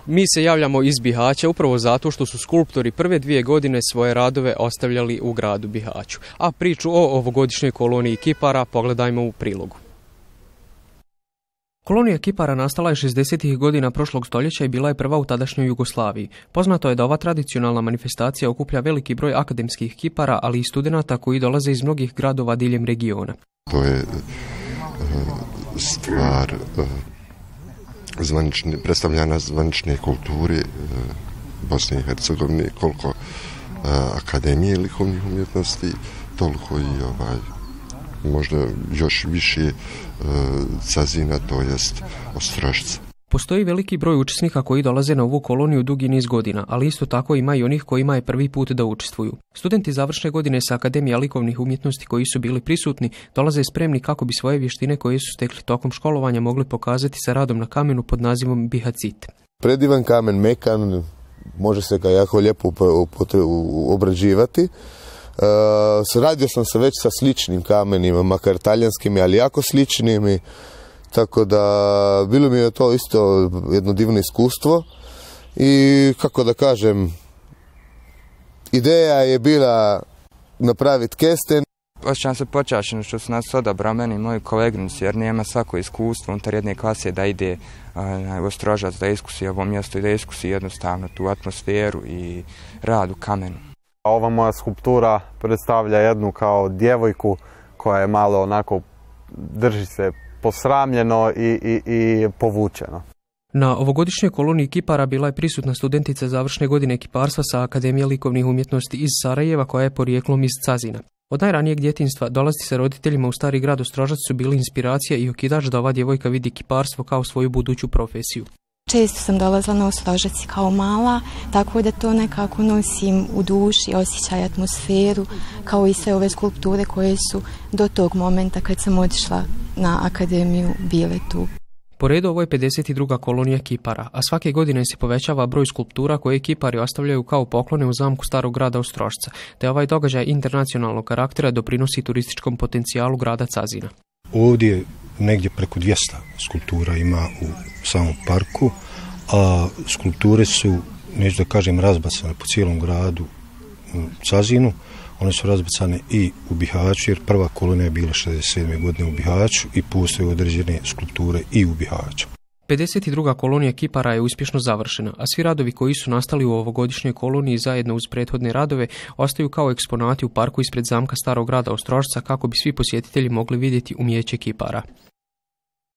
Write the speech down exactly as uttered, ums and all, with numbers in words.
Mi se javljamo iz Bihaća upravo zato što su skulptori prve dvije godine svoje radove ostavljali u gradu Bihaću. A priču o ovogodišnjoj koloniji kipara pogledajmo u prilogu. Kolonija kipara nastala je šezdesetih godina prošlog stoljeća i bila je prva u tadašnjoj Jugoslaviji. Poznato je da ova tradicionalna manifestacija okuplja veliki broj akademskih kipara, ali i studenata koji dolaze iz mnogih gradova diljem regiona. To je stvar zvanične, predstavljena zvanične kulturi Bosne i Hercegovine, koliko Akademije likovnih umjetnosti, toliko i ovaj, možda još više Cazina, to jest Ostrošca. Postoji veliki broj učesnika koji dolaze na ovu koloniju dugi niz godina, ali isto tako ima i onih kojima je prvi put da učestvuju. Studenti završne godine sa Akademije likovnih umjetnosti koji su bili prisutni dolaze spremni kako bi svoje vještine koje su stekli tokom školovanja mogli pokazati sa radom na kamenu pod nazivom bihacit. Predivan kamen, mekan, može se ga jako lijepo obrađivati. Uh, radio sam se već sa sličnim kamenima, makar talijanskim, ali jako sličnim, tako da bilo mi je to isto jedno divno iskustvo i kako da kažem, ideja je bila napraviti kesten. Osjećam se počašćeno što su nas odabrali meni i moji koleginici, jer nema svako iskustvo unutar jedne klase da ide uh, u Ostrožac, da iskusi ovo mjesto i da iskusi jednostavno tu atmosferu i rad u kamenu. Ova moja skulptura predstavlja jednu kao djevojku koja je malo onako drži se posramljeno i, i, i povučeno. Na ovogodišnjoj koloniji kipara bila je prisutna studentica završne godine kiparstva sa Akademije likovnih umjetnosti iz Sarajeva koja je porijeklom iz Cazina. Od najranijeg djetinjstva dolaziti sa roditeljima u stari grad Ostrožac su bili inspiracija i okidač da ova djevojka vidi kiparstvo kao svoju buduću profesiju. Često sam dolazila na Ostrožac kao mala, tako da to nekako nosim u duši, osjećaj atmosferu, kao i sve ove skulpture koje su do tog momenta kad sam otišla na Akademiju bile tu. Po redu ovo je pedeset druga kolonija kipara, a svake godine se povećava broj skulptura koje kipari ostavljaju kao poklone u zamku starog grada Ostrošca, te ovaj događaj internacionalnog karaktera doprinosi turističkom potencijalu grada Cazina. Ovdje negdje preko dvjesto skulptura ima u samom parku, a skulpture su, neću da kažem, razbacane po cijelom gradu u Cazinu. One su razbacane i u Bihaću, jer prva kolonija je bila šezdeset sedme godine u Bihaću i postoje određene skulpture i u Bihaću. pedeset druga kolonija kipara je uspješno završena, a svi radovi koji su nastali u ovogodišnjoj koloniji zajedno uz prethodne radove ostaju kao eksponati u parku ispred zamka starog grada Ostrožca kako bi svi posjetitelji mogli vidjeti umijeće kipara.